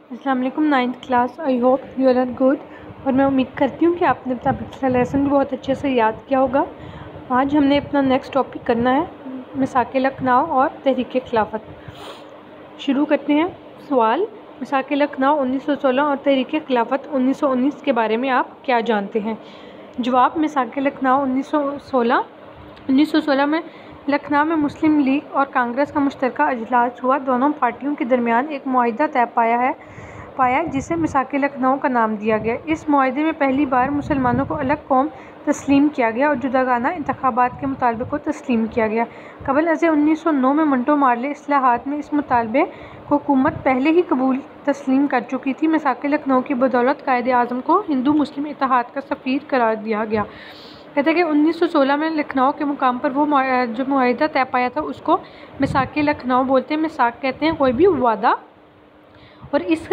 अस्सलाम वालेकुम। 9th class. I hope you are good. और मैं उम्मीद करती हूँ कि आपने अपना पिछला लेसन भी बहुत अच्छे से याद किया होगा। आज हमने अपना नेक्स्ट टॉपिक करना है मिसाक लखनऊ और तहरीक खिलाफत। शुरू करते हैं। सवाल, मिसाक लखनऊ 1916 और तहरीक खिलाफत 1919 के बारे में आप क्या जानते हैं? जवाब, मिसाक लखनऊ 1916 में लखनऊ में मुस्लिम लीग और कांग्रेस का मुश्तरका अजलास हुआ। दोनों पार्टियों के दरमियान एक मुआहिदा तय पाया जिसे मिसाक लखनऊ का नाम दिया गया। इस मुआहिदे में पहली बार मुसलमानों को अलग कौम तस्लीम किया गया और जुदागाना इंतखाबात के मुतालबे को तस्लीम किया गया। कबल अज़ 1909 में मंटो मार्ले इस्लाहात में इस मुतालबे को हुकूमत पहले ही कबूल तस्लीम कर चुकी थी। मिसाक लखनऊ की बदौलत कायदे आज़म को हिंदू मुस्लिम इत्तेहाद का सफ़ीर करार दिया गया। कहते हैं कि 1916 में लखनऊ के मुकाम पर वो जो मुआहिदा तय पाया था उसको मिसाक लखनऊ बोलते हैं। मिसाक कहते हैं कोई भी वादा। और इस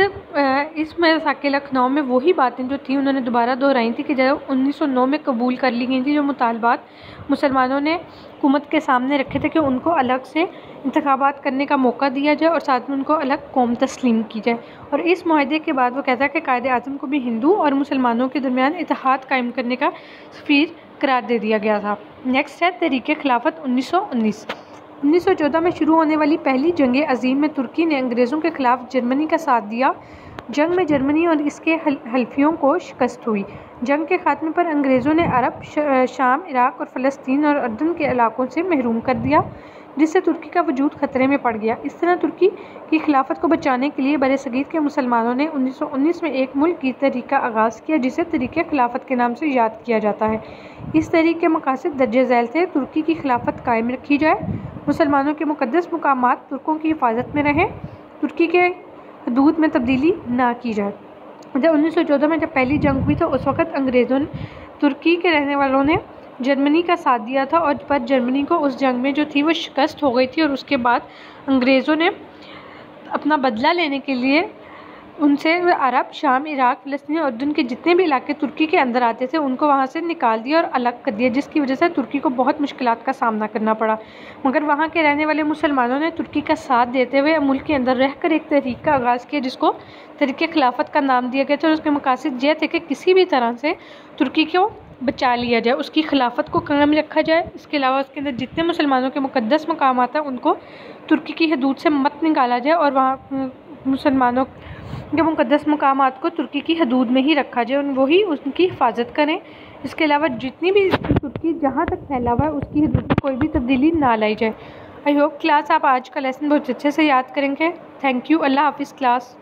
मिसाक लखनऊ में वही बातें जो थी उन्होंने दोबारा दोहराई थी कि जब 1909 में कबूल कर ली गई थी, जो मुतालबात मुसलमानों ने हुकूमत के सामने रखे थे कि उनको अलग से इंतखाबात करने का मौका दिया जाए और साथ में उनको अलग कौम तस्लीम की जाए। और इस मुआहिदे के बाद वो कहता है कि कायदे आज़म को भी हिंदू और मुसलमानों के दरमियान इत्तेहाद कायम करने का सफ़ीर करार दे दिया गया था। नेक्स्ट है तहरीक खिलाफत 1919। 1914 में शुरू होने वाली पहली जंग अज़ीम में तुर्की ने अंग्रेज़ों के ख़िलाफ़ जर्मनी का साथ दिया। जंग में जर्मनी और इसके हल्फियों को शिकस्त हुई। जंग के ख़ात्मे पर अंग्रेज़ों ने अरब, शाम, इराक़ और फ़लस्तीन और अर्दन के इलाकों से महरूम कर दिया, जिससे तुर्की का वजूद ख़तरे में पड़ गया। इस तरह तुर्की की खिलाफत को बचाने के लिए बरसगीर के मुसलमानों ने 1919 में एक मुल्क की तहरीक का आगाज़ किया जिसे तहरीक खिलाफत के नाम से याद किया जाता है। इस तहरीक के मकासद दर्ज झैल थे: तुर्की की खिलाफत कायम रखी जाए, मुसलमानों के मुक़द्दस मुकामात तुर्कों की हिफाजत में रहें, तुर्की के हदूद में तब्दीली ना की जाए। जब 1914 में जब पहली जंग हुई तो उस वक़्त अंग्रेज़ों ने, तुर्की के रहने वालों ने जर्मनी का साथ दिया था और पर जर्मनी को उस जंग में जो थी वो शिकस्त हो गई थी। और उसके बाद अंग्रेज़ों ने अपना बदला लेने के लिए उनसे अरब, शाम, इराक़, फ़लस्तीन और उर्दन के जितने भी इलाके तुर्की के अंदर आते थे उनको वहाँ से निकाल दिया और अलग कर दिया, जिसकी वजह से तुर्की को बहुत मुश्किलात का सामना करना पड़ा। मगर वहाँ के रहने वाले मुसलमानों ने तुर्की का साथ देते हुए मुल्क के अंदर रहकर एक तहरीक का आगाज़ किया जिसको तहरीक खिलाफत का नाम दिया गया था। और उसके मकासद ये थे कि किसी भी तरह से तुर्की को बचा लिया जाए, उसकी खिलाफत को कायम रखा जाए। इसके अलावा उसके अंदर जितने मुसलमानों के मुक़द्दस मकामात हैं उनको तुर्की की हदूद से मत निकाला जाए और वहाँ मुसलमानों के मुक़द्दस मकामात को तुर्की की हदूद में ही रखा जाए और वही उनकी हिफाजत करें। इसके अलावा जितनी भी तुर्की जहाँ तक फैला हुआ है उसकी हदूद में कोई भी तब्दीली ना लाई जाए। आई होप क्लास आप आज का लेसन बहुत अच्छे से याद करेंगे। Thank you. अल्लाह हाफ़िज़ क्लास।